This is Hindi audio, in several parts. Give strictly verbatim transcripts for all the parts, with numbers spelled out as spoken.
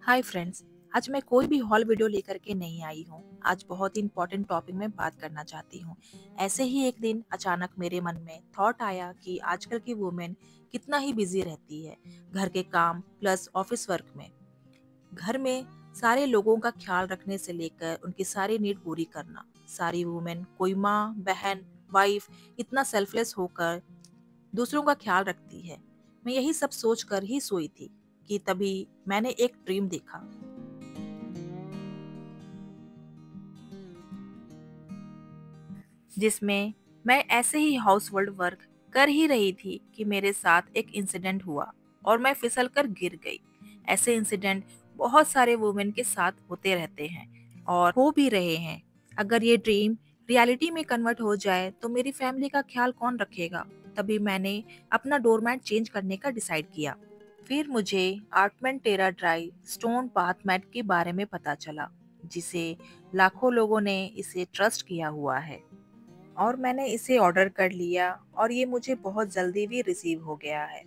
Hi friends. आज मैं कोई भी हॉल वीडियो लेकर के नहीं आई हूँ। आज बहुत ही इम्पोर्टेंट टॉपिक में बात करना चाहती हूँ। ऐसे ही एक दिन अचानक मेरे मन में थॉट आया कि आजकल की वुमेन कितना ही बिजी रहती है, घर के काम प्लस ऑफिस वर्क में। घर में सारे लोगों का ख्याल रखने से लेकर उनकी सारी नीड पूरी करना। सारी वुमेन, कोई माँ, बहन, वाइफ, इतना सेल्फलेस होकर दूसरों का ख्याल रखती है। मैं यही सब सोच कर ही सोई थी कि तभी मैंने एक ड्रीम देखा, जिसमें मैं ऐसे ही हाउस होल्ड वर्क कर ही रही थी कि मेरे साथ एक इंसिडेंट हुआ और मैं फिसल कर गिर गई। ऐसे इंसिडेंट बहुत सारे वुमेन के साथ होते रहते हैं और हो भी रहे हैं। अगर ये ड्रीम रियलिटी में कन्वर्ट हो जाए तो मेरी फैमिली का ख्याल कौन रखेगा? तभी मैंने अपना डोरमैट चेंज करने का डिसाइड किया। फिर मुझे Artment Terra dry stone bath mat के बारे में पता चला, जिसे लाखों लोगों ने इसे ट्रस्ट किया हुआ है और मैंने इसे ऑर्डर कर लिया और ये मुझे बहुत जल्दी भी रिसीव हो गया है।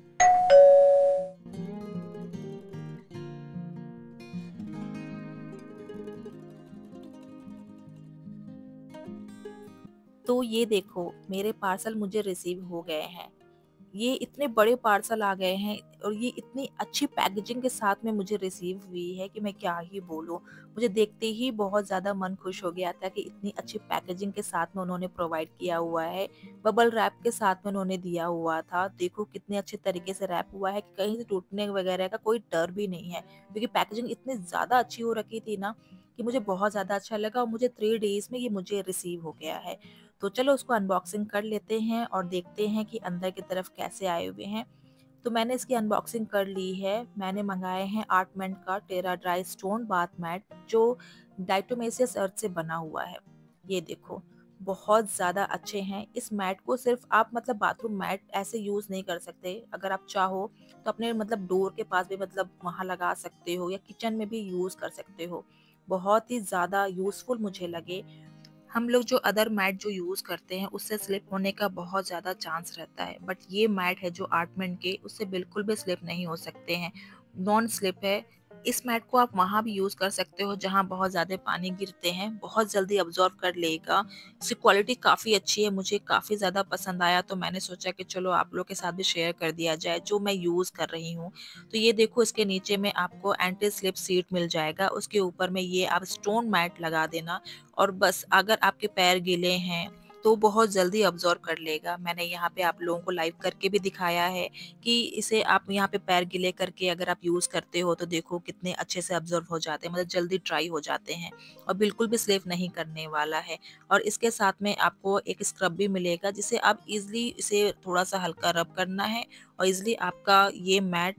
तो ये देखो, मेरे पार्सल मुझे रिसीव हो गए हैं। ये इतने बड़े पार्सल आ गए हैं और ये इतनी अच्छी पैकेजिंग के साथ में मुझे रिसीव हुई है कि मैं क्या ही बोलूँ। मुझे देखते ही बहुत ज़्यादा मन खुश हो गया था कि इतनी अच्छी पैकेजिंग के साथ में उन्होंने प्रोवाइड किया हुआ है। बबल रैप के साथ में उन्होंने दिया हुआ था। देखो कितने अच्छे तरीके से रैप हुआ है कि कहीं से टूटने वगैरह का कोई डर भी नहीं है, क्योंकि पैकेजिंग इतनी ज़्यादा अच्छी हो रखी थी ना कि मुझे बहुत ज़्यादा अच्छा लगा और मुझे थ्री डेज़ में ये मुझे रिसीव हो गया है। तो चलो उसको अनबॉक्सिंग कर लेते हैं और देखते हैं कि अंदर की तरफ कैसे आए हुए हैं। तो मैंने इसकी अनबॉक्सिंग कर ली है। मैंने मंगाए हैं आर्टमेंट का Terra dry stone bath mat, जो डाइटोमेसियस अर्थ से बना हुआ है। ये देखो, बहुत ज़्यादा अच्छे हैं। इस मैट को सिर्फ आप मतलब बाथरूम मैट ऐसे यूज़ नहीं कर सकते। अगर आप चाहो तो अपने मतलब डोर के पास भी मतलब वहाँ लगा सकते हो या किचन में भी यूज़ कर सकते हो। बहुत ही ज़्यादा यूज़फुल मुझे लगे। हम लोग जो अदर मैट जो यूज़ करते हैं उससे स्लिप होने का बहुत ज़्यादा चांस रहता है, बट ये मैट है जो आर्टमेंट के, उससे बिल्कुल भी स्लिप नहीं हो सकते हैं। नॉन स्लिप है। इस मैट को आप वहाँ भी यूज़ कर सकते हो जहाँ बहुत ज़्यादा पानी गिरते हैं, बहुत जल्दी अब्जॉर्ब कर लेगा। इसकी क्वालिटी काफ़ी अच्छी है, मुझे काफ़ी ज़्यादा पसंद आया, तो मैंने सोचा कि चलो आप लोग के साथ भी शेयर कर दिया जाए जो मैं यूज़ कर रही हूँ। तो ये देखो, इसके नीचे में आपको एंटी स्लिप सीट मिल जाएगा, उसके ऊपर में ये आप स्टोन मैट लगा देना और बस अगर आपके पैर गीले हैं तो बहुत जल्दी अब्जॉर्ब कर लेगा। मैंने यहाँ पे आप लोगों को लाइव करके भी दिखाया है कि इसे आप यहाँ पे पैर गीले करके अगर आप यूज़ करते हो तो देखो कितने अच्छे से अब्जॉर्ब हो जाते हैं, मतलब जल्दी ड्राई हो जाते हैं और बिल्कुल भी स्लिप नहीं करने वाला है। और इसके साथ में आपको एक स्क्रब भी मिलेगा, जिसे आप इजिली इसे थोड़ा सा हल्का रब करना है और इजिली आपका ये मैट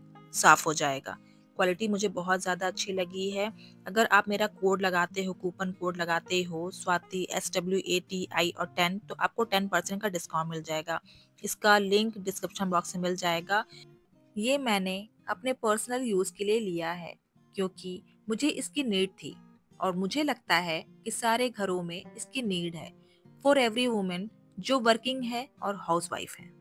साफ हो जाएगा। क्वालिटी मुझे बहुत ज़्यादा अच्छी लगी है। अगर आप मेरा कोड लगाते हो, कूपन कोड लगाते हो Swati S W A T I और टेन, तो आपको टेन परसेंट का डिस्काउंट मिल जाएगा। इसका लिंक डिस्क्रिप्शन बॉक्स में मिल जाएगा। ये मैंने अपने पर्सनल यूज़ के लिए लिया है क्योंकि मुझे इसकी नीड थी और मुझे लगता है कि सारे घरों में इसकी नीड है, फॉर एवरी वुमन जो वर्किंग है और हाउसवाइफ है।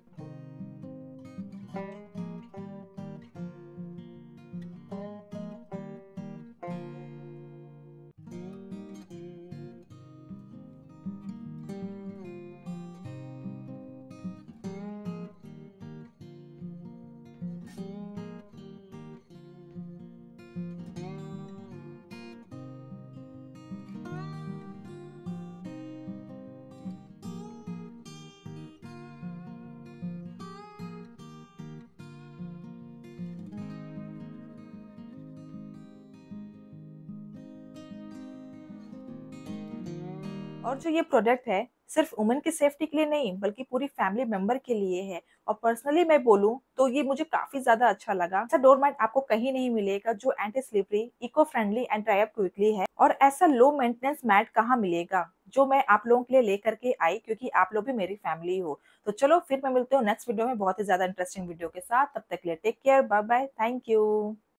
और जो ये प्रोडक्ट है सिर्फ वुमेन की सेफ्टी के लिए नहीं बल्कि पूरी फैमिली मेंबर के लिए है। और पर्सनली मैं बोलूँ तो ये मुझे काफी ज्यादा अच्छा लगा। ऐसा डोर मैट आपको कहीं नहीं मिलेगा जो anti slippery, eco friendly and dry up quickly है। और ऐसा लो मेंटेनेंस मैट कहाँ मिलेगा जो मैं आप लोगों के लिए लेकर के आई, क्योंकि आप लोग भी मेरी फैमिली हो। तो चलो फिर मैं मिलती हूँ नेक्स्ट वीडियो में बहुत ही ज्यादा इंटरेस्टिंग वीडियो के साथ। तब तक के लिए take care, bye bye, thank you.